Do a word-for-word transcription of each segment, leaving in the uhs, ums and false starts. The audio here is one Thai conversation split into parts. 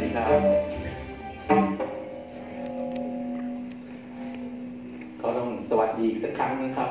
ดีครับก็ต้องสวัสดีสักครั้งนะครับ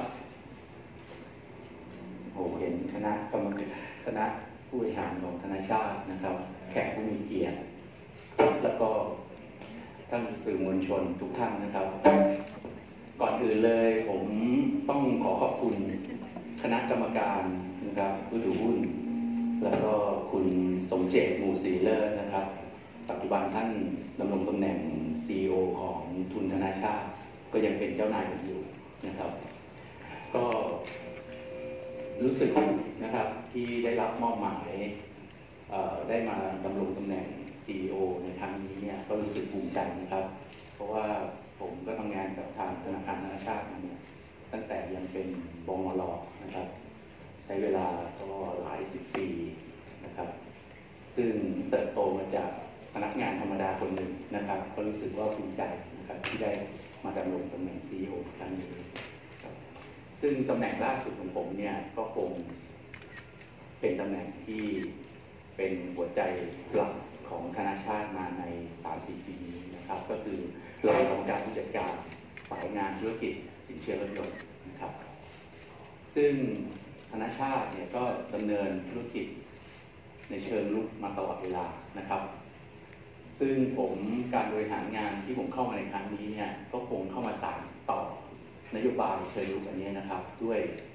โอ้เห็นคณะกรรมการคณะผู้บริหารของธนาชาตินะครับแขกผู้มีเกียรติแล้วก็ท่านสื่อมวลชนทุกท่านนะครับก่อนอื่นเลยผมต้องขอขอบคุณคณะกรรมการนะครับผู้ถือหุ้นแล้วก็คุณสมเจตหมู่ศรีเลิศนะครับปัจจุบันท่านดำรงตำแหน่ง ซี อี โอ ของทุนธนาชาติก็ยังเป็นเจ้านายอยู่นะครับก็รู้สึกนะครับที่ได้รับมอบหมายได้มาดำรงตำแหน่ง ซี อี โอ ในครั้งนี้เนี่ยก็รู้สึกภูมิใจนะครับเพราะว่าผมก็ทำงานกับทางธนาคารธนาชาติมาเนี่ยตั้งแต่ยังเป็นบมร.นะครับใช้เวลาก็หลายสิบปีนะครับซึ่งเติบโตมาจากพนักงานธรรมดาคนหนึ่งนะครับก็รู้สึกว่าภูมิใจนะครับที่ได้มาดำรงตำแหน่ง ซี อี โอ ครั้งนี้ครับซึ่งตำแหน่งล่าสุดของผมเนี่ยก็คงเป็นตำแหน่งที่เป็นหัวใจหลักของธนาชาติมาใน สามถึงสี่ ปีนี้นะครับก็คือเราทำการผู้จัดการสายงานธุรกิจสินเชื่อรถยนต์นะครับซึ่งธนาชาติเนี่ยก็ดำเนินธุรกิจในเชิงลุกมาตลอดเวลานะครับซึ่งผมการบริหารงานที่ผมเข้ามาในครั้งนี้เนี่ยก็คงเข้ามาสานต่อนโยบายเชิงลุกอันนี้นะครับด้วย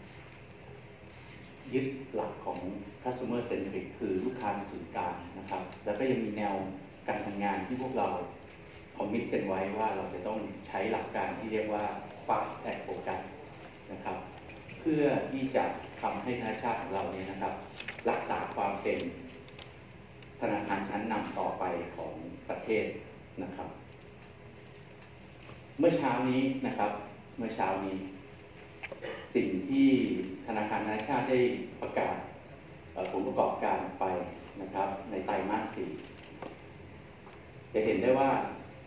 ยึดหลักของ customer centric คือลูกค้าเป็นศูนย์กลางนะครับแล้วก็ยังมีแนวการทำงานที่พวกเราคอมมิตกันไว้ว่าเราจะต้องใช้หลักการที่เรียกว่า fast and focus นะครับเพื่อที่จะทำให้ธนาชาติของเราเนี่ยนะครับรักษาความเป็นธนาคารชั้นนำต่อไปของประเทศนะครับเมื่อเช้านี้นะครับเมื่อเช้านี้สิ่งที่ธนาคารธนาชาติได้ประกาศผลประกอบการไปนะครับในไตรมาสสี่จะเห็นได้ว่า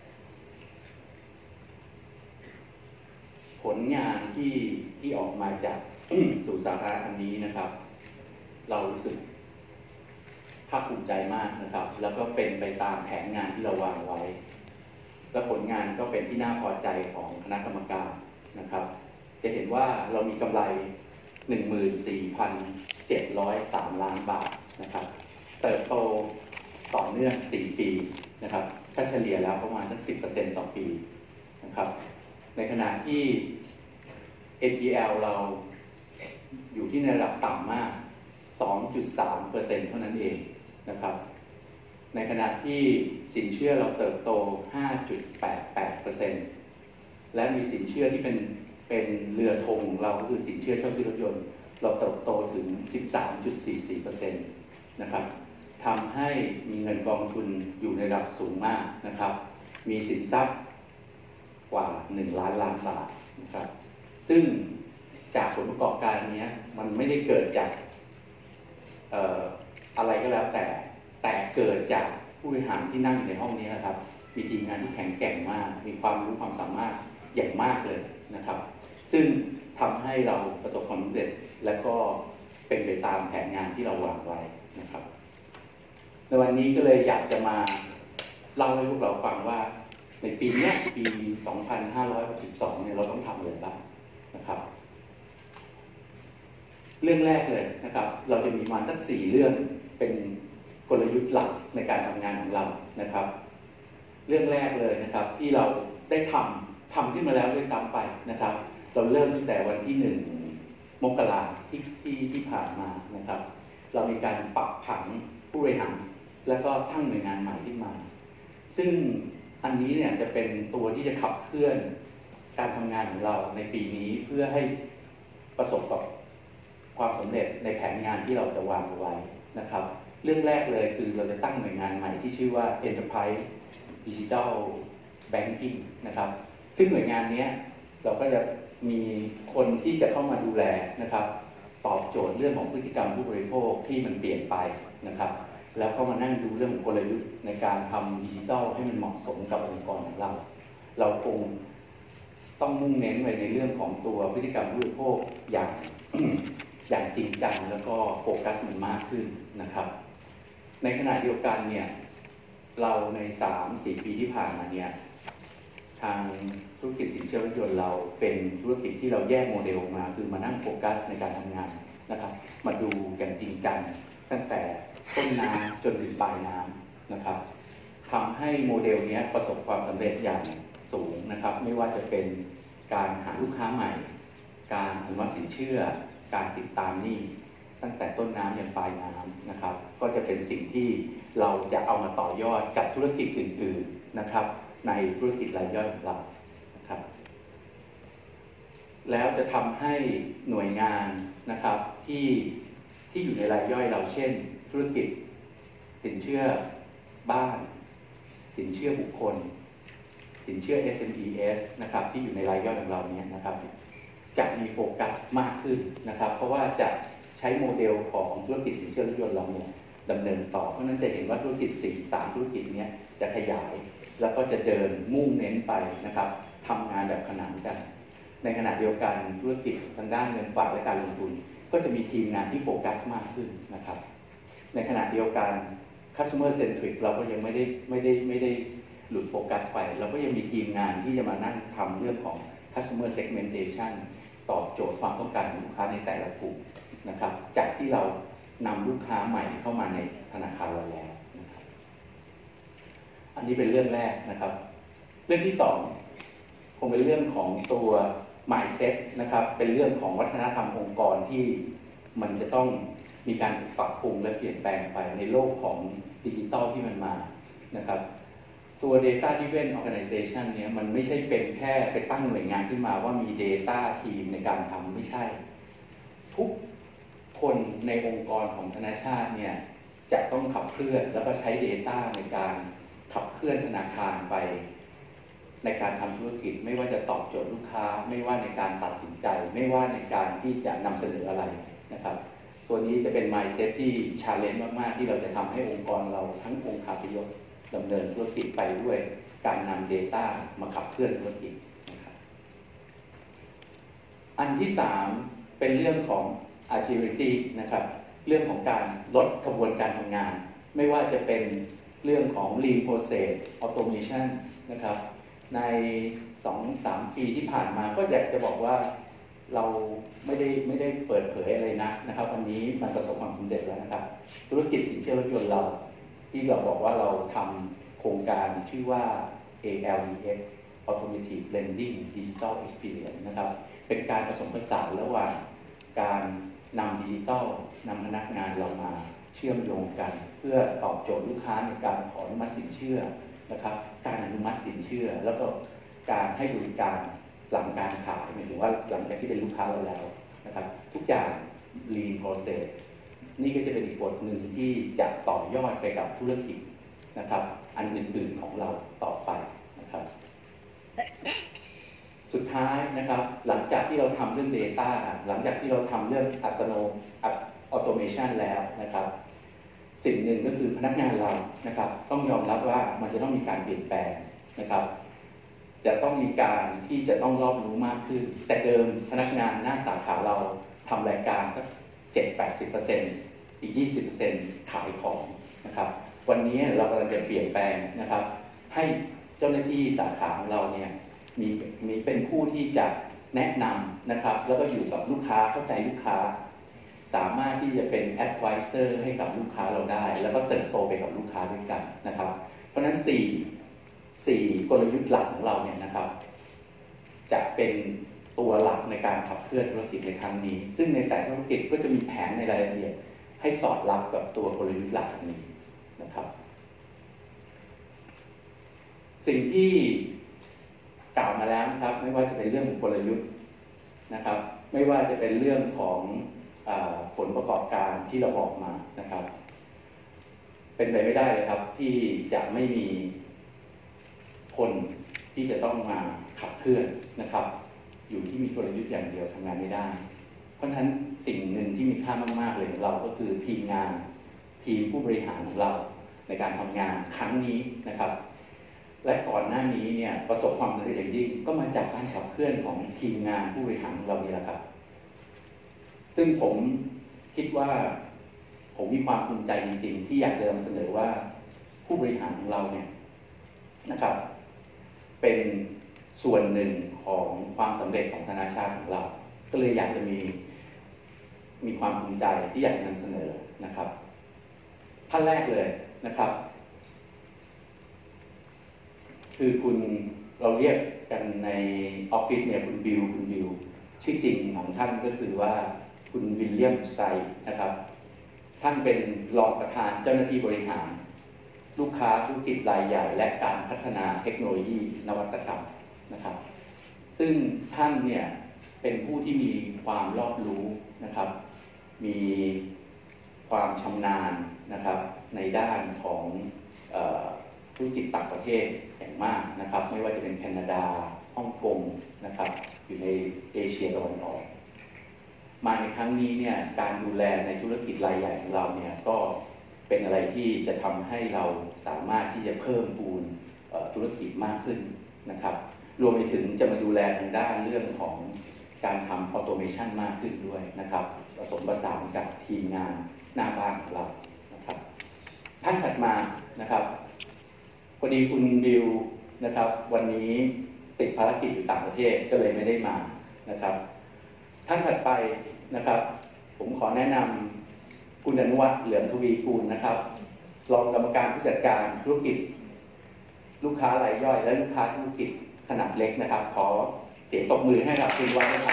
ผลงานที่ที่ออกมาจาก สู่สาธารณะนี้นะครับเรารู้สึกภาคภูมิใจมากนะครับแล้วก็เป็นไปตามแผนงานที่เราวางไว้และผลงานก็เป็นที่น่าพอใจของคณะกรรมการนะครับจะเห็นว่าเรามีกำไร หนึ่งหมื่นสี่พันเจ็ดร้อยสาม ล้านบาทนะครับเติบโตต่อเนื่องสี่ปีนะครับถ้าเฉลี่ยแล้วประมาณสัก สิบเปอร์เซ็นต์ ต่อปีนะครับในขณะที่ เอ็น พี แอล เราอยู่ที่ในระดับต่ำมาก สองจุดสามเปอร์เซ็นต์ เท่านั้นเองนะครับในขณะที่สินเชื่อเราเติบโต ห้าจุดแปดแปดเปอร์เซ็นต์ และมีสินเชื่อที่เป็นเป็นเรือธงของเราก็คือสินเชื่อเช่าซื้อรถยนต์เราเติบโตถึง สิบสามจุดสี่สี่เปอร์เซ็นต์ นะครับทำให้มีเงินกองทุนอยู่ในระดับสูงมากนะครับมีสินทรัพย์กว่าหนึ่งล้านล้านบาทนะครับซึ่งจากผลประกอบการนี้มันไม่ได้เกิดจากเอ่ออะไรก็แล้วแต่แต่เกิดจากผู้บริหารที่นั่งอยู่ในห้องนี้นะครับมีทีมงานที่แข็งแกร่งมากมีความรู้ความสามารถอย่างมากเลยนะครับซึ่งทำให้เราประสบความสำเร็จและก็เป็นไปตามแผนงานที่เราวางไว้นะครับในวันนี้ก็เลยอยากจะมาเล่าให้พวกเราฟังว่าในปีนี้ปี สองพันห้าร้อยหกสิบสอง เนี่ยเราต้องทำอะไรบ้างนะครับเรื่องแรกเลยนะครับเราจะมีมาสักสี่เรื่องเป็นกลยุทธ์หลักในการทำงานของเรานะครับเรื่องแรกเลยนะครับที่เราได้ทำทำขึ้นมาแล้วด้วยซ้ำไปนะครับเราเริ่มตั้งแต่วันที่หนึ่งมกราที่ที่ที่ผ่านมานะครับเรามีการปรับผังผู้บริหารและก็ตั้งหน่วยงานใหม่ขึ้นมาซึ่งอันนี้เนี่ยจะเป็นตัวที่จะขับเคลื่อนการทำงานของเราในปีนี้เพื่อให้ประสบกับความสำเร็จในแผนงานที่เราจะวางไว้นะครับเรื่องแรกเลยคือเราจะตั้งหน่วยงานใหม่ที่ชื่อว่า Enterprise Digital Banking นะครับซึ่งหน่วยงานนี้เราก็จะมีคนที่จะเข้ามาดูแลนะครับตอบโจทย์เรื่องของพฤติกรรมผู้บริโภคที่มันเปลี่ยนไปนะครับแล้วก็มานั่งดูเรื่องกลยุทธ์ในการทำดิจิทัลให้มันเหมาะสมกับองค์กรของเราเราคงต้องมุ่งเน้นไปในเรื่องของตัวพฤติกรรมผู้บริโภคอย่าง อย่างจริงจังแล้วก็โฟกัสมันมากขึ้นนะครับในขณะเดียวกันเนี่ยเราใน สามถึงสี่ ปีที่ผ่านมาเนี่ยทางธุรกิจสินเชื่อรถยนต์เราเป็นธุรกิจที่เราแยกโมเดลมาคือมานั่งโฟกัสในการทำงานนะครับมาดูกันจริงจังตั้งแต่ต้นน้ำจนถึงปลายน้ำนะครับทำให้โมเดลนี้ประสบความสำเร็จอย่างสูงนะครับไม่ว่าจะเป็นการหาลูกค้าใหม่การอนุมัติสินเชื่อการติดตามหนี้ตั้งแต่ต้นน้ำยันปลายน้ำนะครับก็จะเป็นสิ่งที่เราจะเอามาต่อยอดกับธุรกิจอื่นๆนะครับในธุรกิจรายย่อยของเรานะครับแล้วจะทำให้หน่วยงานนะครับที่ที่อยู่ในรายย่อยเราเช่นธุรกิจสินเชื่อบ้านสินเชื่อบุคคลสินเชื่อ เอส เอ็ม อี เอส นะครับที่อยู่ในรายย่อยของเราเนี่ยนะครับจะมีโฟกัสมากขึ้นนะครับเพราะว่าจะใช้โมเดลของธุรกิจสินเชื่อรถยนต์เราเนี่ยดำเนินต่อเพราะนั้นจะเห็นว่าธุรกิจสี่ สามธุรกิจนี้จะขยายแล้วก็จะเดินมุ่งเน้นไปนะครับทำงานแบบขนานกันในขณะเดียวกันธุรกิจทางด้านเงินฝากและการลงทุนก็จะมีทีมงานที่โฟกัสมากขึ้นนะครับในขณะเดียวกัน customer centric เราก็ยังไม่ได้ไม่ได้ไม่ได้หลุดโฟกัสไปเราก็ยังมีทีมงานที่จะมานั่งทำเรื่องของ customer segmentation ตอบโจทย์ความต้องการของลูกค้าในแต่ละกลุ่มนะครับจากที่เรานำลูกค้าใหม่เข้ามาในธนาคารเราแล้วนะครับอันนี้เป็นเรื่องแรกนะครับเรื่องที่สองคงเป็นเรื่องของตัว mindset นะครับเป็นเรื่องของวัฒนธรรมองค์กรที่มันจะต้องมีการปรับปรุงและเปลี่ยนแปลงไปในโลกของดิจิตอลที่มันมานะครับตัว data driven organization เนี่ยมันไม่ใช่เป็นแค่ไปตั้งหน่วยงานขึ้นมาว่ามี data ทีมในการทำไม่ใช่ทุกคนในองค์กรของธนาคารเนี่ยจะต้องขับเคลื่อนแล้วก็ใช้ data ในการขับเคลื่อนธนาคารไปในการทำธุรกิจไม่ว่าจะตอบโจทย์ลูกค้าไม่ว่าในการตัดสินใจไม่ว่าในการที่จะนำเสนออะไรนะครับตัวนี้จะเป็น mindset ที่ challenge มากๆที่เราจะทำให้องค์กรเราทั้งองค์คาพยพดำเนินธุรกิจไปด้วยการนำ data มาขับเคลื่อนธุรกิจนะครับอันที่สามเป็นเรื่องของ agility นะครับเรื่องของการลดกระบวนการทำงานไม่ว่าจะเป็นเรื่องของ lean process automation นะครับใน สองถึงสาม ปีที่ผ่านมาก็อยากจะบอกว่าเราไม่ได้ไม่ได้เปิดเผยอะไรนะนะครับวันนี้มันประสบความสำเร็จแล้วนะครับธุรกิจสินเชื่อรถยนต์เราที่เราบอกว่าเราทำโครงการชื่อว่า เอ แอล ดี เอ็กซ์ Automotive Lending Digital Experience นะครับเป็นการผสมผสานระหว่างการนำดิจิทัลนำพนักงานเรามาเชื่อมโยงกันเพื่อตอบโจทย์ลูกค้าในการขออนุมัติสินเชื่อนะครับการอนุมัติสินเชื่อแล้วก็การให้บริการหลังการขายหมายถึงว่าหลังจากที่เป็นลูกค้าเราแล้วนะครับทุกอย่าง lean process นี่ก็จะเป็นอีกบทหนึ่งที่จะต่อยอดไปกับธุรกิจนะครับอันอื่นๆของเราต่อไปนะครับสุดท้ายนะครับหลังจากที่เราทำเรื่อง data หลังจากที่เราทำเรื่องอัตโนมัติ automation แล้วนะครับสิ่งหนึ่งก็คือพนักงานเรานะครับต้องยอมรับว่ามันจะต้องมีการเปลี่ยนแปลงนะครับจะต้องมีการที่จะต้องรอบรู้มากขึ้นแต่เดิมพนักงานหน้าสาขาเราทำรายการสัก เจ็ดถึงแปดสิบเปอร์เซ็นต์ อีก ยี่สิบเปอร์เซ็นต์ ขายของนะครับวันนี้เรากำลังจะเปลี่ยนแปลงนะครับให้เจ้าหน้าที่สาขาของเราเนี่ยมีมีเป็นผู้ที่จะแนะนำนะครับแล้วก็อยู่กับลูกค้าเข้าใจลูกค้าสามารถที่จะเป็น advisor ให้กับลูกค้าเราได้แล้วก็เติบโตไปกับลูกค้าด้วยกันนะครับเพราะฉะนั้นสี่สี่กลยุทธ์หลักของเราเนี่ยนะครับจะเป็นตัวหลักในการขับเคลื่อนธุรกิจในครั้งนี้ซึ่งในแต่ธุรกิจก็จะมีแผนในรายละเอียดให้สอดรับกับตัวกลยุทธ์หลักนี้นะครับสิ่งที่กล่าวมาแล้วนะครับไม่ว่าจะเป็นเรื่องของกลยุทธ์นะครับไม่ว่าจะเป็นเรื่องของอ่าผลประกอบการที่เราบอกมานะครับเป็นไปไม่ได้เลยครับที่จะไม่มีคนที่จะต้องมาขับเคลื่อนนะครับอยู่ที่มีกลยุทธ์อย่างเดียวทำงานไม่ได้เพราะฉะนั้นสิ่งหนึ่งที่มีค่ามากๆเลยของเราก็คือทีมงานทีมผู้บริหารของเราในการทำงานครั้งนี้นะครับและก่อนหน้านี้เนี่ยประสบความสำเร็จอย่างยิ่งก็มาจากการขับเคลื่อนของทีมงานผู้บริหารของเรานี่แหละครับซึ่งผมคิดว่าผมมีความภูมิใจจริงๆที่อยากจะนำเสนอว่าผู้บริหารของเราเนี่ยนะครับเป็นส่วนหนึ่งของความสำเร็จของธนาคารของเราก็เลยอยากจะมีมีความภูมิใจที่อยากนำเสนอนะครับท่านแรกเลยนะครับคือคุณเราเรียกกันในออฟฟิศเนี่ยคุณบิลคุณบิลชื่อจริงของท่านก็คือว่าคุณวิลเลียมไซนะครับท่านเป็นรองประธานเจ้าหน้าที่บริหารลูกค้าธุรกิจรายใหญ่และการพัฒนาเทคโนโลยีนวัตกรรมนะครับซึ่งท่านเนี่ยเป็นผู้ที่มีความรอบรู้นะครับมีความชำนาญนะครับในด้านของเอ่อธุรกิจต่างประเทศอย่างมากนะครับไม่ว่าจะเป็นแคนาดาฮ่องกงนะครับอยู่ในเอเชียตะวันออกมาในครั้งนี้เนี่ยการดูแลในธุรกิจรายใหญ่ของเราเนี่ยก็เป็นอะไรที่จะทำให้เราสามารถที่จะเพิ่มพูนธุรกิจมากขึ้นนะครับรวมไปถึงจะมาดูแลทางด้านเรื่องของการทำออโตเมชันมากขึ้นด้วยนะครับผสมผสานกับทีมงานหน้าบ้านของเรานะครับท่านถัดมานะครับพอดีคุณบิลนะครับวันนี้ติดภารกิจอยู่ต่างประเทศก็เลยไม่ได้มานะครับท่านถัดไปนะครับผมขอแนะนำคุณอนุวัฒน์เหลืองทวีกูลนะครับรองกรรมการผู้จัดการธุรกิจลูกค้ารายย่อยและลูกค้าธุรกิจขนาดเล็กนะครับขอเสียงตบมือให้กับคุณวัฒน์นะครับ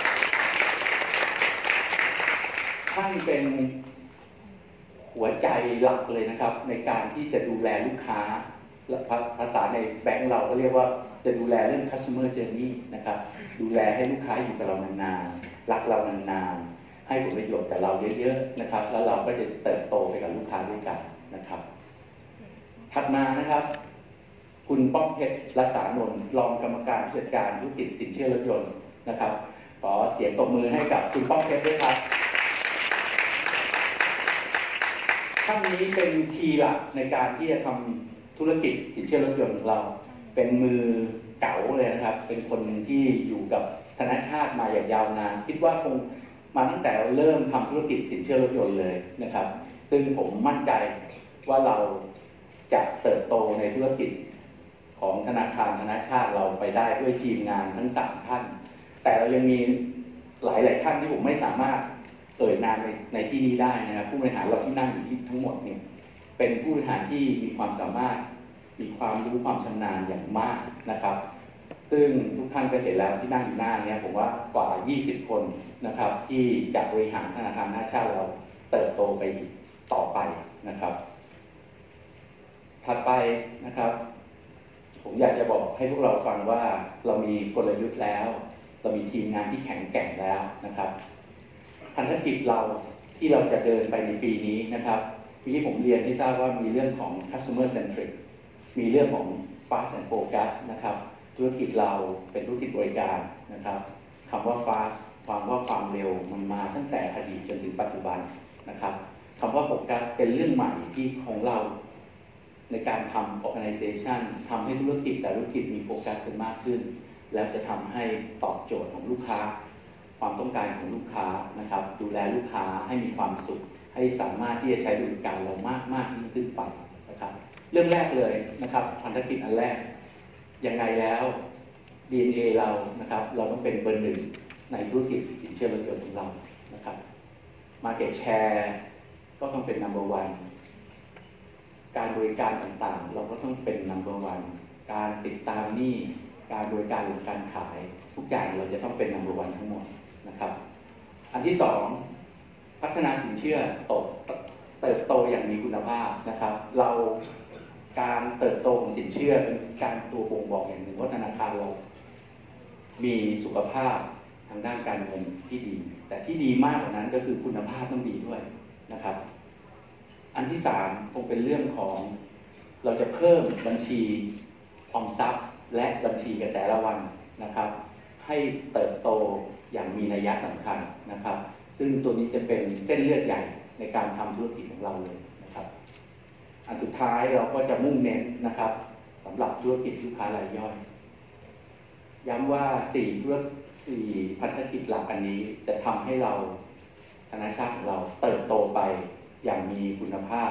ท่านเป็นหัวใจหลักเลยนะครับในการที่จะดูแลลูกค้าภาษาในแบงก์เราก็เรียกว่าจะดูแลเรื่อง customer journey นะครับดูแลให้ลูกค้าอยู่กับเรานานๆรักเรานานๆให้ผลประโยชน์กับเราเยอะๆนะครับแล้วเราก็จะเติบโตไปกับลูกค้าด้วยกันนะครับถัดมานะครับคุณป้อมเพชรรัศานนท์รองกรรมการผู้จัดการธุรกิจสินเชื่อรถยนต์นะครับขอเสียงตบมือให้กับคุณป้อมเพชรด้วยครับท่านนี้เป็นคีย์หลักในการที่จะทำธุรกิจสินเชื่อรถยนต์ของเราเป็นมือเก๋าเลยนะครับเป็นคนที่อยู่กับธนาคารมาอย่างยาวนานคิดว่าคงมาตั้งแต่เริ่มทำธุรกิจสินเชื่อรถยนต์เลยนะครับซึ่งผมมั่นใจว่าเราจะเติบโตในธุรกิจของธนาคารธนาคารเราไปได้ด้วยทีมงานทั้งสามท่านแต่เรายังมีหลายหลายท่านที่ผมไม่สามารถเอ่ยนามในในที่นี้ได้นะครับผู้บริหารเราที่นั่งอยู่ที่ทั้งหมดเนี่ยเป็นผู้บริหารที่มีความสามารถมีความรู้ความชำนาญอย่างมากนะครับซึ่งทุกท่านก็เห็นแล้วที่นั่งอยู่หน้านี้ผมว่ากว่ายี่สิบคนนะครับที่จะบริหารธนาคารธนาคารเราเติบโตไปต่อไปนะครับถัดไปนะครับผมอยากจะบอกให้พวกเราฟังว่าเรามีกลยุทธ์แล้วเรามีทีมงานที่แข็งแกร่งแล้วนะครับพันธกิจเราที่เราจะเดินไปในปีนี้นะครับที่ผมเรียนที่ทราบว่ามีเรื่องของ customer centric มีเรื่องของ fast and focus นะครับธุรกิจเราเป็นธุรกิจบริการนะครับคำว่า fast ความว่าความเร็วมันมาตั้งแต่อดีตจนถึงปัจจุบันนะครับคำว่า focus เป็นเรื่องใหม่ที่ของเราในการทำ organization ทำให้ธุรกิจแต่ธุรกิจมีโฟกัสมากขึ้นแล้วจะทำให้ตอบโจทย์ของลูกค้าความต้องการของลูกค้านะครับดูแลลูกค้าให้มีความสุขให้สามารถที่จะใช้บริการเรามากมากยิ่งขึ้นไปนะครับเรื่องแรกเลยนะครับพันธกิจอันแรกยังไงแล้ว ดี เอ็น เอ เรานะครับเราต้องเป็นเบอร์หนึ่งในธุรกิจสินเชื่อรถยนต์ของเรานะครับ Market Share ก็ต้องเป็น number one การบริการต่างๆเราก็ต้องเป็น number one การติดตามหนี้การบริการหรือการขายทุกอย่างเราจะต้องเป็น number one ทั้งหมดนะครับอันที่สองพัฒนาสินเชื่อโตเติบโตอย่างมีคุณภาพนะครับเราการเติบโตของสินเชื่อเป็นการตัวบ่งบอกอย่างหนึ่งว่าธนาคารเรามีสุขภาพทางด้านการเงินที่ดีแต่ที่ดีมากกว่านั้นก็คือคุณภาพต้องดีด้วยนะครับอันที่สามคงเป็นเรื่องของเราจะเพิ่มบัญชีออมทรัพย์และบัญชีกระแสระวันนะครับให้เติบโตอย่างมีนัยสำคัญนะครับซึ่งตัวนี้จะเป็นเส้นเลือดใหญ่ในการทำธุรกิจของเราเลยนะครับอันสุดท้ายเราก็จะมุ่งเน้นนะครับสำหรับธุรกิจลูกค้ารายย่อยย้ำว่าสี่ธุรสี่พันธกิจหลักอันนี้จะทำให้เราธนาคารของเราเติบโตไปอย่างมีคุณภาพ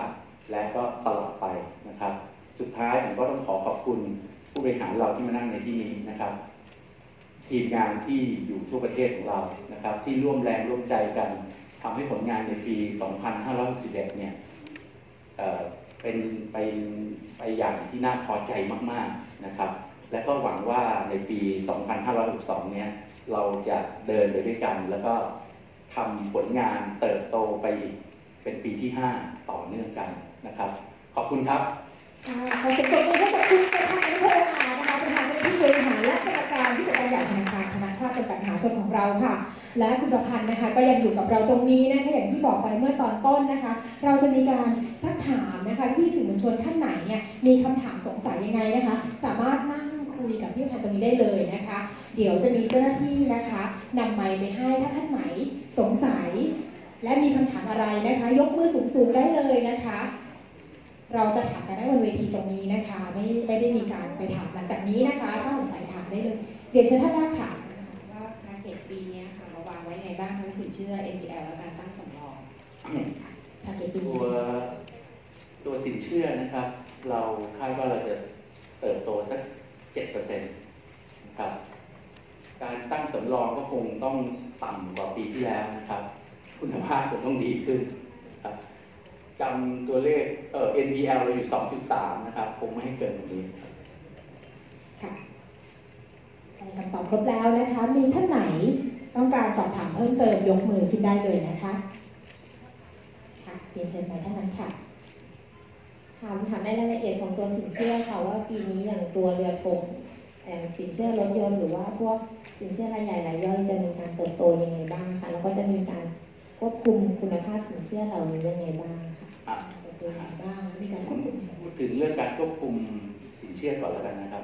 และก็ตลอดไปนะครับสุดท้ายผมก็ต้องขอขอบคุณผู้บริหารเราที่มานั่งในที่นี้นะครับทีมงานที่อยู่ทั่วประเทศของเรานะครับที่ร่วมแรงร่วมใจกันทำให้ผลงานในปี สองพันห้าร้อยหกสิบเอ็ด เนี่ยเอ่อเป็นไปไปอย่างที่น่าพอใจมากๆนะครับและก็หวังว่าในปี สองพันห้าร้อยหกสิบสอง เนี่ยเราจะเดินไปด้วยกันแล้วก็ทำผลงานเติบโตไปอีกเป็นปีที่ห้าต่อเนื่องกันนะครับขอบคุณครับขอเสียงปรบมือให้กับคุณประธานอนุพงศ์อานะคะประธานเจ้าหน้าที่บริหารและกรรมการผู้จัดการใหญ่ธนาคารธนาชาติจำกัดมหาชนของเราค่ะและคุณประพันธ์นะคะก็ยังอยู่กับเราตรงนี้นะคะอย่างที่บอกไปเมื่อตอนต้นนะคะเราจะมีการซักถามนะคะพี่สื่อมวลชนท่านไหนเนี่ยมีคำถามสงสัยยังไงนะคะสามารถนั่งคุยกับพี่ประพันธ์ตรงนี้ได้เลยนะคะเดี๋ยวจะมีเจ้าหน้าที่นะคะนำไมค์ไปให้ถ้าท่านไหนสงสัยและมีคำถามอะไรนะคะยกมือสูงๆได้เลยนะคะเราจะถามกันได้บนเวทีตรงนี้นะคะไม่ไม่ได้มีการไปถามหลังจากนี้นะคะถ้าสงสัยถามได้เลยเรียนเชิญท่านแรกค่ะว่า target ปีนี้ค่ะเราวางไว้ไงบ้างทั้งสินเชื่อ เอ็น พี แอล และการตั้งสำรองค่ะ target ปีนี้ตัวตัวสินเชื่อนะครับเราคาดว่าเราจะเติบโตสัก เจ็ดเปอร์เซ็นต์ นะครับการตั้งสำรองก็คงต้องต่ำกว่าปีที่แล้วนะครับคุณภาพจะต้องดีขึ้นครับจำตัวเลขเอ่อ เอ็น พี แอล เราอยู่ สองจุดสาม นะครับคงไม่ให้เกินตรงนี้ค่ะคำตอบครบแล้วนะคะมีท่านไหนต้องการสอบถามเพิ่มเติมยกมือขึ้นได้เลยนะคะค่ะเรียนเชิญไปท่านนั้นค่ะถามถามในรายละเอียดของตัวสินเชื่อค่ะว่าปีนี้อย่างตัวเรือธงอย่างสินเชื่อรถยนต์หรือว่าพวกสินเชื่อรายใหญ่รายย่อยจะมีการเติบโตยังไงบ้างคะแล้วก็จะมีการควบคุมคุณภาพสินเชื่อเหล่านี้ยังไงบ้างคะเติบโตยังไงบ้างแล้วมีการควบคุมพูดถึงเรื่องการควบคุมสินเชื่อก่อนแล้วกันนะครับ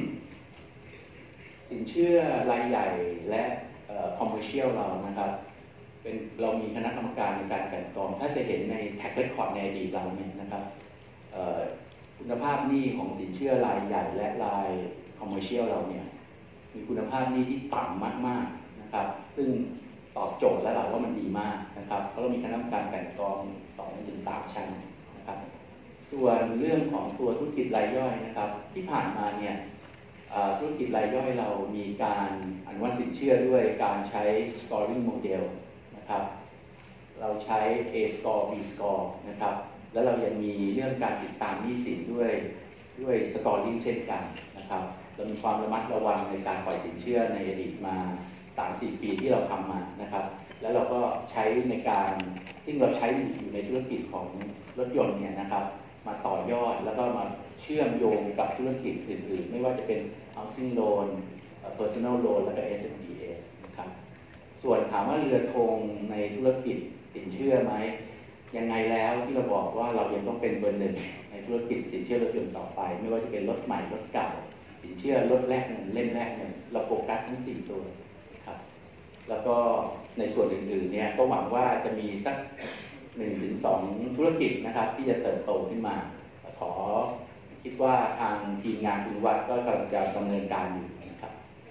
สินเชื่อรายใหญ่และคอมเมอร์เชียลเรานะครับเป็นเรามีคณะกรรมการในการกลั่นกรองถ้าจะเห็นในแท็กเรคคอร์ดในอดีตเราเนี่ยนะครับคุณภาพหนี้ของสินเชื่อรายใหญ่และรายคอมเมอร์เชียลเราเนี่ยมีคุณภาพหนี้ที่ต่ำมากๆนะครับซึ่งตอบโจทย์แล้วแหละว่ามันดีมากนะครับเพราะเรามีคณะกรรมการกลั่นกรอง สองถึงสาม ชั้นนะครับส่วนเรื่องของตัวธุรกิจรายย่อยนะครับที่ผ่านมาเนี่ยธุรกิจรายย่อยเรามีการอนุมัติสินเชื่อด้วยการใช้ scoring model นะครับเราใช้ A score B score นะครับแล้วเรายังมีเรื่องการติดตามหนี้สินด้วยด้วย scoring เช่นกันนะครับเรามีความระมัดระวังในการปล่อยสินเชื่อในอดีตมา สามถึงสี่ ปีที่เราทำมานะครับแล้วเราก็ใช้ในการที่เราใช้อยู่ในธุรกิจของรถยนต์เนี่ยนะครับมาต่อยอดแล้วก็มาเชื่อมโยงกับธุรกิจอื่นๆไม่ว่าจะเป็น housing loan personal loan แล้วก็ เอส เอ็ม บี เอส นะครับส่วนถามว่าเรือธงในธุรกิจสินเชื่อไหมยังไงแล้วที่เราบอกว่าเรายังต้องเป็นเบอร์หนึ่งในธุรกิจสินเชื่อรถยนต์ต่อไปไม่ว่าจะเป็นรถใหม่รถเก่าสินเชื่อรถแรกเงินเล่มแรกเงินเราโฟกัสทั้งสี่ตัวครับแล้วก็ในส่วนอื่นๆเนี่ยก็หวังว่าจะมีสัก หนึ่งถึงสอง ธุรกิจนะครับที่จะเติบโตขึ้นมาขอคิดว่าทางทีมงานคุณวัดก็กำลังจะดำเนินการอยู่นะครับ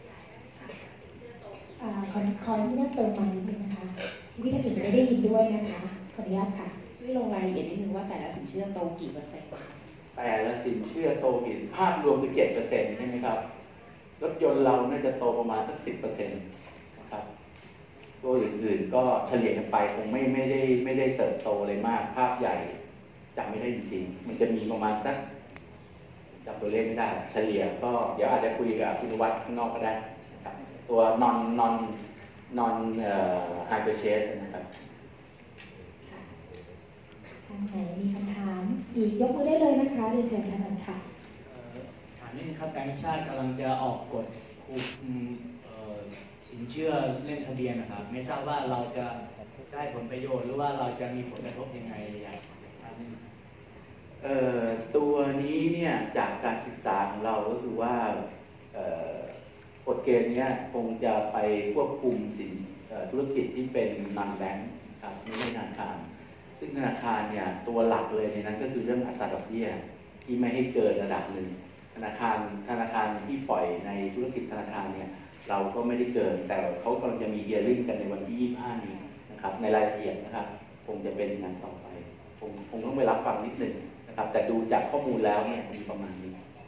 ขอขออนุญาตเติมมานิดนึงนะคะพี่ท่านอื่นจะได้ยินด้วยนะคะขออนุญาตค่ะช่วยลงรายละเอียดนิดนึงว่าแต่ละสินเชื่อโตกี่เปอร์เซ็นต์แต่ละสินเชื่อโตกี่ภาพรวมคือ เจ็ดเปอร์เซ็นต์ ใช่ไหมครับรถยนต์เราน่าจะโตประมาณสัก สิบเปอร์เซ็นต์ นะครับตัวอื่นๆก็เฉลี่ยกันไปคงไม่ไม่ได้ไม่ได้เติบโตเลยมากภาพใหญ่จำไม่ได้จริงๆมันจะมีประมาณสักจำตัวเลขไม่ได้เฉลี่ยก็เดี๋ยวอาจจะคุยกับคุณวัฒน์ข้างนอกก็ได้นะครับตัว non non non high purchase นะครับท่านไหนมีคำถามอีกยกมือได้เลยนะคะเรียนเชิญท่านนั้นค่ะถามนิดนึงครับแบงก์ชาติกำลังจะออกกฎคุมสินเชื่อเล่มทะเบียนนะครับไม่ทราบว่าเราจะได้ผลประโยชน์หรือว่าเราจะมีผลกระทบยังไงอยากทราบนิดนึงเอ่อตัวนี้เนี่ยจากการศึกษาของเราก็คือว่ากฎเกณฑ์นี้คงจะไปควบคุมสินธุรกิจที่เป็นนันแบงก์ครับไม่ใช่ธนาคารซึ่งธนาคารเนี่ยตัวหลักเลยในนั้นก็คือเรื่องอัตราดอกเบี้ยที่ไม่ให้เกินระดับหนึ่งธนาคารธนาคารที่ปล่อยในธุรกิจธนาคารเนี่ยเราก็ไม่ได้เกินแต่เขากำลังจะมีเฮียริ่งกันในวันที่ยี่สิบห้านี้นะครับในรายละเอียดนะครับคงจะเป็นอย่างนั้นต่อไปคงคงต้องไปรับฟังนิดหนึ่งนะครับแต่ดูจากข้อมูลแล้วเนี่ยมีประมาณนี้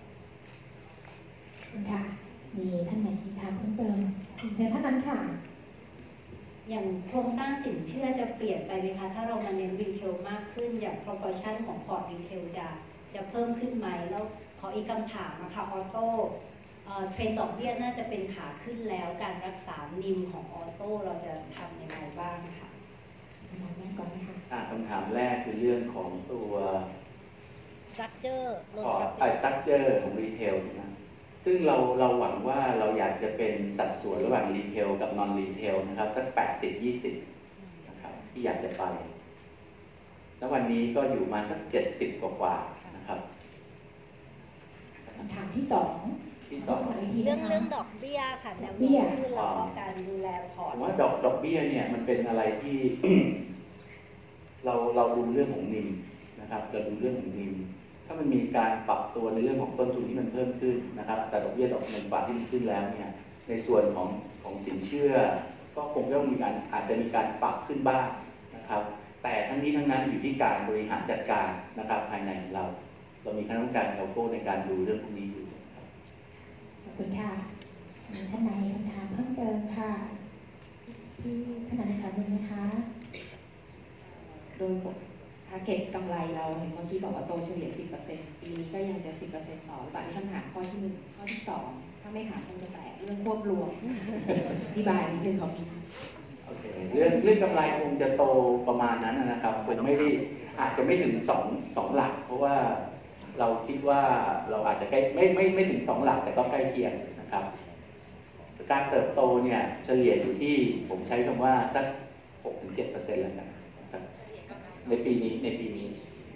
ค่ะมีท่านไหนที่ถามเพิ่มเติมเชิญท่านนั้นค่ะอย่างโครงสร้างสินเชื่อจะเปลี่ยนไปไหมคะถ้าเรามาเน้นรีเทลมากขึ้นอย่าง proportion ของพอร์ตรีเทลจะจะเพิ่มขึ้นไหมแล้วขออีกคำถามนะคะออโต้เทรนด์ดอกเบี้ยน่าจะเป็นขาขึ้นแล้วการรักษานิมของออโต้เราจะทำยังไงบ้างคะคำถามแรกก่อนนะคะอ่าคำถามแรกคือเรื่องของตัว structure พอร์ตไอสตรัคเจอร์ของรีเทลนะซึ่งเราเราหวังว่าเราอยากจะเป็นสัดส่วนระหว่างรีเทลกับนอนรีเทลนะครับสักแปดสิบ ยี่สิบนะครับที่อยากจะไป แล้ววันนี้ก็อยู่มาสักเจ็ดสิบกว่าๆนะครับคำถามที่สองที่สองคำถามอีกทีเรื่อนะงคะเรื่องดอกเบี้ยค่ะแนวดอกโน้เบี้ยมขึ้นแล้วก็การดูแลพอร์ผตมว่าดอกดอกเบี้ยเนี่ยมันเป็นอะไรที่ เราเราดูเรื่องของนิมนะครับเราดูเรื่องของนิมถ้ามันมีการปรับตัวในเรื่องของต้นทุนที่มันเพิ่มขึ้นนะครับแต่ดอกเบี้ยดอกเงินฝากที่มันขึ้นแล้วเนี่ยในส่วนของของสินเชื่อ ก็คงต้องมีการอาจจะมีการปรับขึ้นบ้างนะครับ แต่ทั้งนี้ทั้งนั้นอยู่ที่การบริหารจัดการนะครับภายในของเรา เรามีคณะกรรมการเอลโก้ในการดูเรื่องพวกนี้อยู่นะครับขอบคุณค่ะมีท่านไหนคำถามเพิ่มเติมค่ะที่ขนาดนี้ค่ะมีไหมคะโดยทาร์เก็ตกำไรเราเห็นเมื่อกี้บอกว่าโตเฉลี่ย สิบเปอร์เซ็นต์ ปีนี้ก็ยังจะ สิบเปอร์เซ็นต์ ต่อหรือเปล่านี่คำถามข้อที่หนึ่งข้อที่สองถ้าไม่ถามคงจะแตกเรื่องควบรวม อธิบายนิดนึงขอบคุณค่ะโอเคเรื่องเรื่องกำไรคงจะโตประมาณนั้นนะครับคงไม่ได้อาจจะไม่ถึงสองสองหลัก เพราะว่าเราคิดว่าเราอาจจะใกล้ไม่ไม่ไม่ถึงสองหลักแต่ก็ใกล้เคียงนะครับ การเติบโตเนี่ยเฉลี่ยอยู่ที่ผมใช้คำว่าสัก หกถึงเจ็ดเปอร์เซ็นต์ แล้วกันนะครับในปีนี้ในปีนี้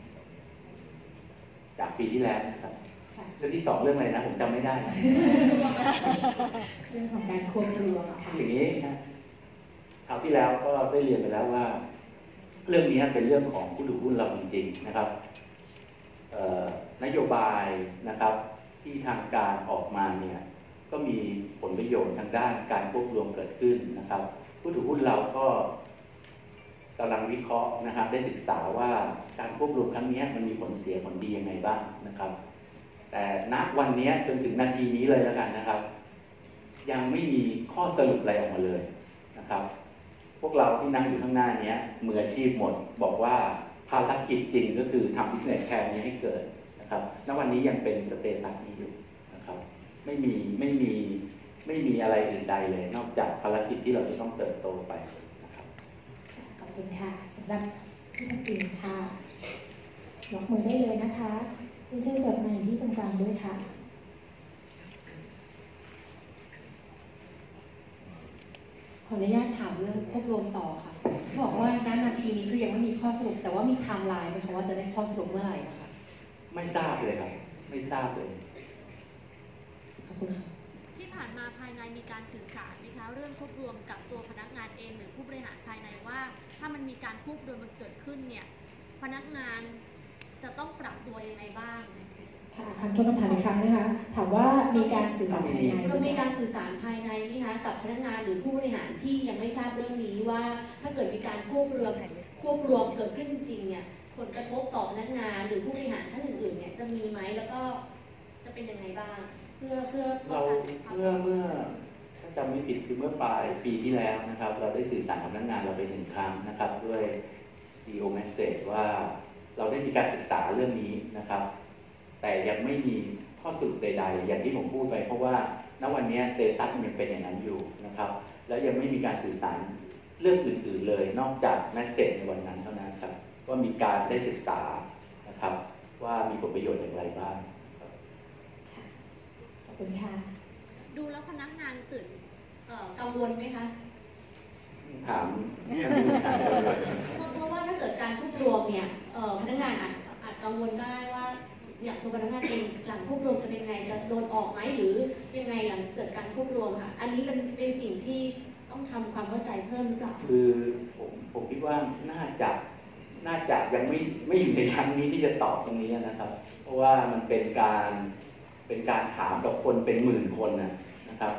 จากปีที่แล้วนะครับค่ะเรื่องที่สองเรื่องอะไรนะผมจำไม่ได้นะเรื่องของการควบรวมค่ะอย่างนี้นะคราวที่แล้วก็ได้เรียนไปแล้วว่า เรื่องนี้เป็นเรื่องของผู้ถือหุ้นเราจริงๆนะครับนโยบายนะครับที่ทางการออกมาเนี่ยก็มีผลประโยชน์ทางด้านการควบรวมเกิดขึ้นนะครับ ผู้ถือหุ้นเราก็กำลังวิเคราะห์นะครับ ได้ศึกษาว่าการควบรวมครั้งนี้มันมีผลเสียผลดียังไงบ้างนะครับ แต่ณวันนี้จนถึงนาทีนี้เลยแล้วกันนะครับ ยังไม่มีข้อสรุปอะไรออกมาเลยนะครับ พวกเราที่นั่งอยู่ข้างหน้านี้มืออาชีพหมดบอกว่าภารกิจจริงก็คือทำ business plan นี้ให้เกิดนะครับณวันนี้ยังเป็นสเตตัสนี้อยู่นะครับไม่มีไม่มีไม่มีอะไรอื่นใดเลย นอกจากภารกิจที่เราจะต้องเติบโตไปนะครับขอบคุณค่ะสำหรับที่ท่านอื่นค่ะยกมือได้เลยนะคะเรียนเชิญเสิร์ฟไมค์ที่ตรงกลางด้วยค่ะขออนุญาตถามเรื่องควบรวมต่อค่ะบอกว่าณนาทีนี้คือยังไม่มีข้อสรุป แต่ว่ามีไทม์ไลน์ไหมคะว่าจะได้ข้อสรุปเมื่อไหร่นะคะไม่ทราบเลยครับไม่ทราบเลยขอบคุณค่ะที่ผ่านมาภายในมีการสื่อสารไหมคะเรื่องควบรวมกับตัวพนักงานเองหรือผู้บริหารภายในว่า ถ้ามันมีการควบรวมมันเกิดขึ้นเนี่ยพนักงานจะต้องปรับตัวยังไงบ้างค่ะคำทวนคำถามอีกครั้งนะคะ ถามว่ามีการสื่อสารภายในเรามีการสื่อสารภายในไหมคะกับพนักงานหรือผู้บริหารที่ยังไม่ทราบเรื่องนี้ว่า ถ้าเกิดมีการควบรวมควบรวมเกิดขึ้นจริงๆเนี่ยผลกระทบต่อพนักงานหรือผู้บริหารท่านอื่นๆเนี่ยจะมีไหมแล้วก็จะเป็นยังไงบ้าง เพื่อเพื่อเราเมื่อเมื่อถ้าจำไม่ผิดคือเมื่อปลายปีที่แล้วนะครับ เราได้สื่อสารกับพนักงานเราไปหนึ่งครั้งนะครับ ด้วย ซี อี โอ Message ว่าเราได้มีการศึกษาเรื่องนี้นะครับ แต่ยังไม่มีข้อสรุปใดๆ อย่างที่ผมพูดไปเพราะว่าณวันนี้สเตตัสมันยังเป็นอย่างนั้นอยู่นะครับ แล้วยังไม่มีการสื่อสารเรื่องอื่นๆเลย นอกจาก Message ในวันนั้นเท่านั้นครับว่ามีการได้ศึกษานะครับว่ามีผลประโยชน์อย่างไรบ้างขอบคุณค่ะดูแล้วพนักงานตื่นเอ่อกังวลไหมคะถามท่านผู้บริหารเลยเพราะเพราะว่าถ้าเกิดการควบรวมเนี่ยเอ่อพนักงานอาจอาจกังวลได้ว่าอย่างตัวพนักงานเองหลังควบรวมจะเป็นไงจะโดนออกไหมหรือยังไงหลังเกิดการควบรวมค่ะอันนี้เป็นเป็นสิ่งที่ต้องทำความเข้าใจเพิ่มหรือเปล่าคือผมผมคิดว่าน่าจะน่าจะยังไม่ไม่อยู่ในชั้นนี้ที่จะตอบตรงนี้นะครับ เพราะว่ามันเป็นการเป็นการถามกับคนเป็นหมื่นคนนะนะครับ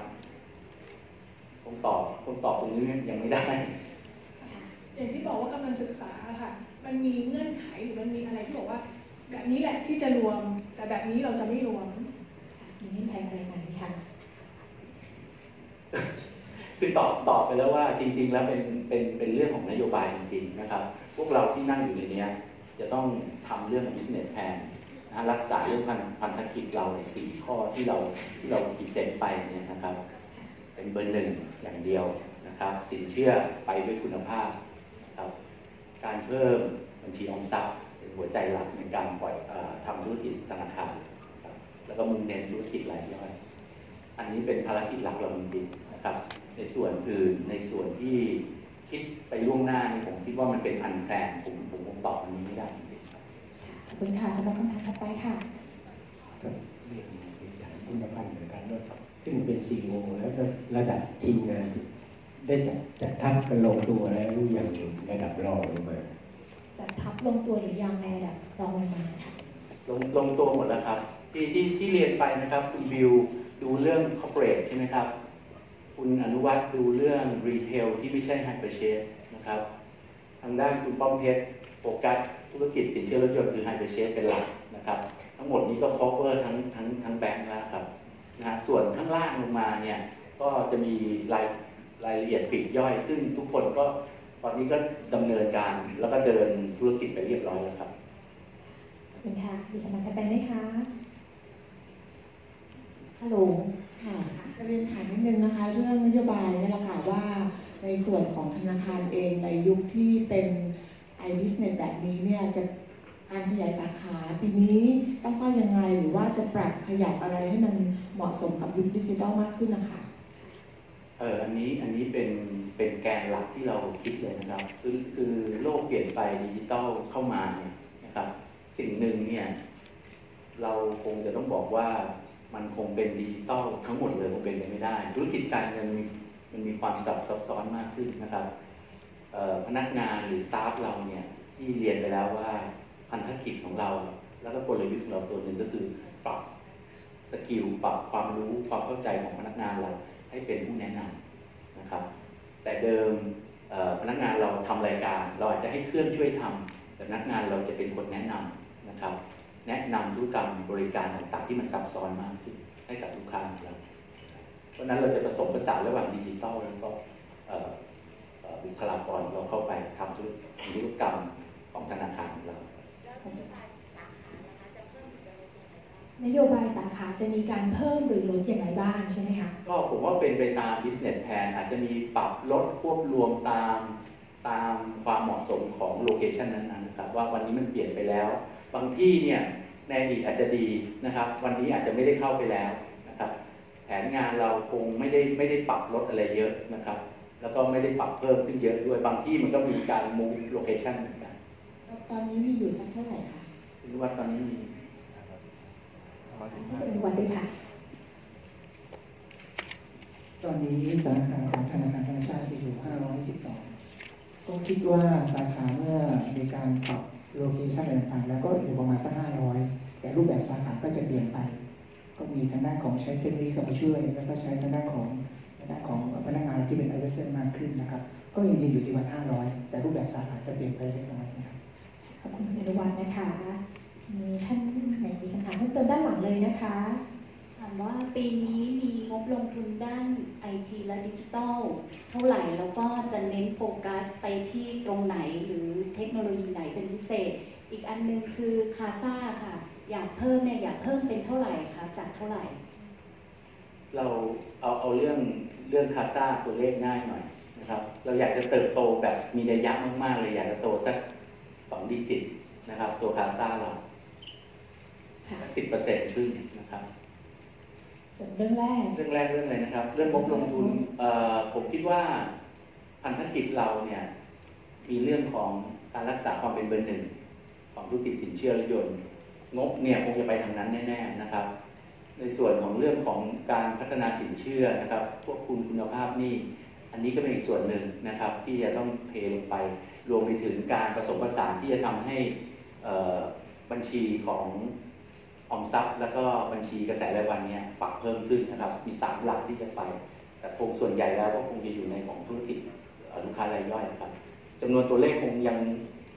คงตอบคงตอบตรงนี้ยังไม่ได้อย่างที่บอกว่ากำลังศึกษาค่ะมันมีเงื่อนไขหรือมันมีอะไรที่บอกว่าแบบนี้แหละที่จะรวมแต่แบบนี้เราจะไม่รวมมีเงื่อนไขอะไรไหมคะคือตอบตอบไปแล้วว่าจริงๆแล้วเป็นเป็นเป็นเรื่องของนโยบายจริงๆนะครับพวกเราที่นั่งอยู่ในนี้จะต้องทำเรื่องของ business plan นะรักษาเรื่องพันพันธกิจเราในสี่ข้อที่เราที่เราพรีเซนต์ไปเนี่ยนะครับเป็นเบอร์หนึ่งอย่างเดียวนะครับสินเชื่อไปด้วยคุณภาพครับการเพิ่มบัญชีออมทรัพย์เป็นหัวใจหลักในการปล่อยเอ่อทำธุรกิจธนาคารครับแล้วก็มุ่งเน้นธุรกิจรายย่อยอันนี้เป็นภารกิจหลักเราจริงๆนะครับในส่วนอื่นในส่วนที่คิดไปล่วงหน้านี่ผมคิดว่ามันเป็นอันแพลนผมผมผมตอบอันนี้ไม่ได้จริงๆครับขอบคุณค่ะสำหรับคำถามถัดไปค่ะครับเรียนเรียนถามคุณประพันธ์เหมือนกันว่าขึ้นเป็น ซี อี โอ แล้วระดับทีมงานได้จัดจัดทัพกันลงตัวแล้วหรือยังระดับรองลงมาจัดทัพลงตัวหรือยังในระดับรองลงมาค่ะลงลงตัวหมดแล้วครับที่ที่ที่เรียนไปนะครับคุณบิวดูเรื่อง corporate ใช่ไหมครับคุณอนุวัฒน์ดูเรื่อง retail ที่ไม่ใช่ hyperchase นะครับทางด้านคุณป้อมเพชรโฟกัสธุรกิจสินเชื่อรถยนต์คือ hyperchase เป็นหลักนะครับทั้งหมดนี้ก็ cover ทั้งทั้งทั้งแบงค์แล้วครับนะฮะส่วนข้างล่างลงมาเนี่ยก็จะมีรายรายละเอียดปลีกย่อยซึ่งทุกคนก็ตอนนี้ก็ดำเนินการแล้วก็เดินธุรกิจไปเรียบร้อยแล้วครับขอบคุณค่ะมีคำถามถัดไปไหมคะฮัลโหลค่ะจะเรียนถามนิดนึงนะคะเรื่องนโยบายเนี่ยแหละค่ะว่าในส่วนของธนาคารเองในยุคที่เป็น i-Business แบบนี้เนี่ยจะการขยายสาขาปีนี้ต้องตั้งยังไงหรือว่าจะปรับขยับอะไรให้มันเหมาะสมกับยุคดิจิทัลมากขึ้นนะคะเอออันนี้อันนี้เป็นเป็นแกนหลักที่เราคิดเลยนะครับคือคือโลกเปลี่ยนไปดิจิทัลเข้ามาเนี่ยนะครับสิ่งหนึ่งเนี่ยเราคงจะต้องบอกว่ามันคงเป็นดิจิทัลทั้งหมดเลยคงเป็นไปไม่ได้ธุรกิจการเงินมันมีความซับซ้อนมากขึ้นนะครับพนักงานหรือสตาฟเราเนี่ยที่เรียนไปแล้วว่าพันธกิจของเราแล้วก็กลยุทธ์ของเราตัวหนึ่งก็คือปรับสกิลปรับความรู้ความเข้าใจของพนักงานเราให้เป็นผู้แนะนำนะครับแต่เดิมพนักงานเราทำรายการเราอาจจะให้เครื่องช่วยทำแต่พนักงานเราจะเป็นคนแนะนำนะครับแนะนำธุรกรรมบริการต่างๆที่มันซับซ้อนมากขึ้นให้กับลูกค้าของเราเพราะนั้นเราจะผสมผสานระหว่างดิจิทัลแล้วก็บุคลากรเราเข้าไปทำธุรกรรมของธนาคารของเรานโยบายสาขาจะมีการเพิ่มหรือลดอย่างไรบ้างใช่ไหมคะก็ผมว่าเป็นไปตาม business plan อาจจะมีปรับลดควบรวมตามตามความเหมาะสมของโลเคชันนั้นๆนะครับว่าวันนี้มันเปลี่ยนไปแล้วบางที่เนี่ยในอดีตอาจจะดีนะครับวันนี้อาจจะไม่ได้เข้าไปแล้วนะครับแผนงานเราคงไม่ได้ไม่ได้ปรับลดอะไรเยอะนะครับแล้วก็ไม่ได้ปรับเพิ่มขึ้นเยอะด้วยบางที่มันก็มีการ move location เหมือนกันตอนนี้มีอยู่สักเท่าไหร่คะคุณวัดตอนนี้มีคุณวัดด้วยค่ะตอนนี้สาขาของธนาคารธนชาติมีอยู่ห้าร้อยสิบสองก็คิดว่าสาขาเมื่อมีการปรับโลเคชั่นต่างๆแล้วก็อยู่ประมาณสักห้าร้อยแต่รูปแบบสาขาก็จะเปลี่ยนไปก็มีทางด้านของใช้เทคโนโลยีเข้ามาช่วยแล้วก็ใช้ทางด้านของทางด้านของพนักงานที่เป็นไอเวอร์เซนมากขึ้นนะครับก็ยังยืนอยู่ที่วันห้าร้อยแต่รูปแบบสาขาจะเปลี่ยนไปเล็กน้อยนะครับขอบคุณคุณอนุวัฒน์นะคะมีท่านไหนมีคำถามเพิ่มเติมด้านหลังเลยนะคะถามว่าปีนี้มีงบลงทุนด้าน ไอ ที และดิจิทัลเท่าไหร่แล้วก็จะเน้นโฟกัสไปที่ตรงไหนหรือเทคโนโลยีไหนเป็นพิเศษอีกอันนึงคือคาซ่าค่ะอยากเพิ่มเนี่ยอยากเพิ่มเป็นเท่าไหร่คะจากเท่าไหร่เราเอาเอาเรื่องเรื่องคาซ่าตัวเลขง่ายหน่อยนะครับเราอยากจะเติบโตแบบมีระยะมากๆเลยอยากจะโตสักสองดิจิตนะครับตัวคาซ่าเราสิบเปอร์เซ็นต์ขึ้นนะครับส่วนเรื่องแรกเรื่องแรกเรื่องอะไรนะครับเรื่องงบลงทุนผมคิดว่าพันธกิจเราเนี่ยมีเรื่องของการรักษาความเป็นเบอร์หนึ่งของธุรกิจสินเชื่อรถยนต์งบเนี่ยคงจะไปทางนั้นแน่ๆนะครับในส่วนของเรื่องของการพัฒนาสินเชื่อนะครับพวกคุณคุณภาพนี่อันนี้ก็เป็นอีกส่วนหนึ่งนะครับที่จะต้องเทลงไปรวมไปถึงการผสมผสานที่จะทำให้บัญชีของออมทรัพย์แล้วก็บัญชีกระแสรายวันเนี่ยปรับเพิ่มขึ้นนะครับมีสามหลักที่จะไปแต่คงส่วนใหญ่แล้วก็คงจะอยู่ในของธุรกิจลูกค้ารายย่อยนะครับจำนวนตัวเลขคงยังผม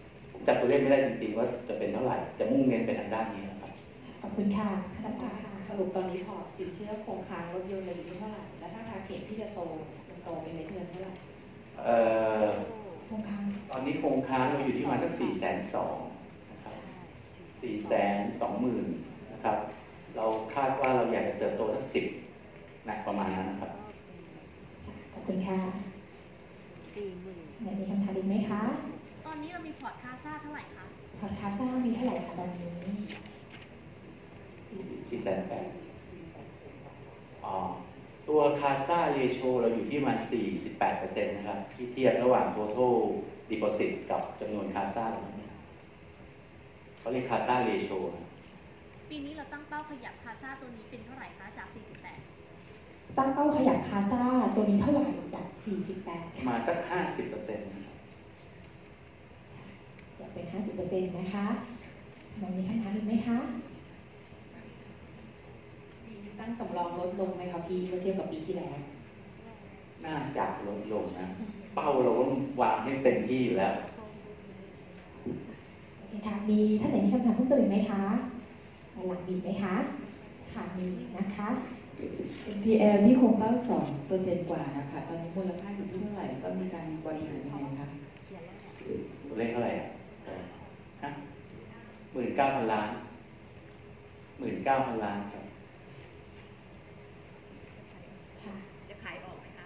จับตัวเลขไม่ได้จริงๆว่าจะเป็นเท่าไหร่จะมุ่งเน้นไปทางด้านนี้นะครับขอบคุณค่ะท่านประธานค่ะสรุปตอนนี้พอร์ตสินเชื่อโครงค้างรถยนต์เราอยู่ที่เท่าไหร่แล้วถ้าทาร์เก็ตที่จะโตมันโตเป็นเม็ดเงินเท่าไหร่เอ่อโครงค้างตอนนี้โครงค้างเราอยู่ที่ประมาณสักสี่แสนสองนะครับสี่แสนสองหมื่นนะครับเราคาดว่าเราอยากจะเติบโตสักสิบนะประมาณนั้นนะครับขอบคุณค่ะไหนมีคำถามอีกไหมคะตอนนี้เรามีพอร์ตคาซ่าเท่าไหร่คะพอร์ตคาซ่ามีเท่าไหร่คะตอนนี้สี่แสนแปดอ๋อตัวคาซ่าเรโชเราอยู่ที่ประมาณสี่สิบแปดเปอร์เซ็นต์นะครับที่เทียบระหว่าง total deposit กับจำนวนคาซ่าเขาเรียกคาซ่าเรโชปีนี้เราตั้งเป้าขยับคาซ่าตัวนี้เป็นเท่าไหร่คะจากสี่สิบแปดตั้งเป้าขยับคาซ่าตัวนี้เท่าไหร่จากสี่สิบแปดมาสักห้าสิบเปอร์เซ็นต์อยากเป็น ห้าสิบเปอร์เซ็นต์ นะคะมันมีคำถามอีกไหมคะปีนี้ตั้งสำรองลดลงไหมคะพี่เมื่อเทียบกับปีที่แล้วน่าจะลดลงนะ เป้าเราต้องวางให้เต็มที่อยู่แล้วโอเคค่ะมีท่านไหนมีคำถามเพิ่มเติมอีกไหมคะด้านหลังมีไหมคะค่ะมีนะคะเอ็น พี แอล ที่คงเป้าสองเปอร์เซ็นต์กว่านะคะตอนนี้มูลค่าอยู่ที่เท่าไหร่ก็มีการบริหารยังไงคะตัวเลขเท่าไหร่อ่ะฮะหมื่นเก้าพันล้านหมื่นเก้าพันล้านครับค่ะจะขายออกไหมคะ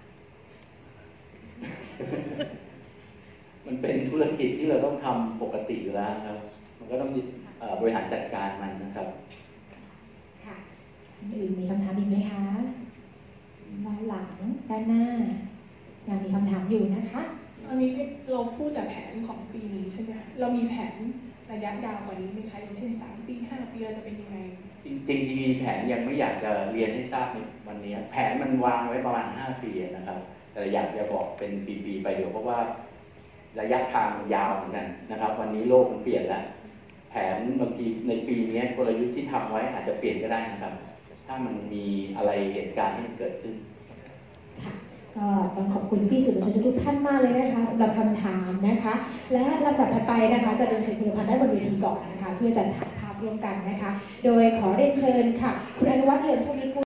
มันเป็นธุรกิจที่เราต้องทำปกติอยู่แล้วครับ มันก็ต้องเอ่อบริหารจัดการมันนะครับค่ะท่านอื่นมีคำถามอีกไหมคะด้านหลังด้านหน้ายังมีคำถามอยู่นะคะตอนนี้เราพูดแต่แผนของปีนี้ใช่ไหมคะเรามีแผนระยะยาวกว่านี้ไหมคะอย่างเช่นสามปีห้าปีเราจะเป็นยังไงจริงๆที่มีแผนยังไม่อยากจะเรียนให้ทราบในวันนี้ แผนมันวางไว้ประมาณห้าปีนะครับ แต่อยากจะบอกเป็นปีๆไปเดี๋ยวเพราะว่าระยะทางยาวเหมือนกันนะครับ วันนี้โลกมันเปลี่ยนแล้ว แผนบางทีในปีนี้กลยุทธ์ที่ทำไว้อาจจะเปลี่ยนก็ได้นะครับ ถ้ามันมีอะไรเหตุการณ์ที่มันเกิดขึ้นค่ะก็ต้องขอบคุณพี่สื่อมวลชนทุกท่านมากเลยนะคะสำหรับคำถามนะคะ และลำดับถัดไปนะคะจะเรียนเชิญคุณพันธ์ได้บนเวทีก่อนนะคะเพื่อจะถ่ายภาพร่วมกันนะคะ โดยขอเรียนเชิญค่ะคุณอนุวัฒน์เหลี่ยมทวีกุล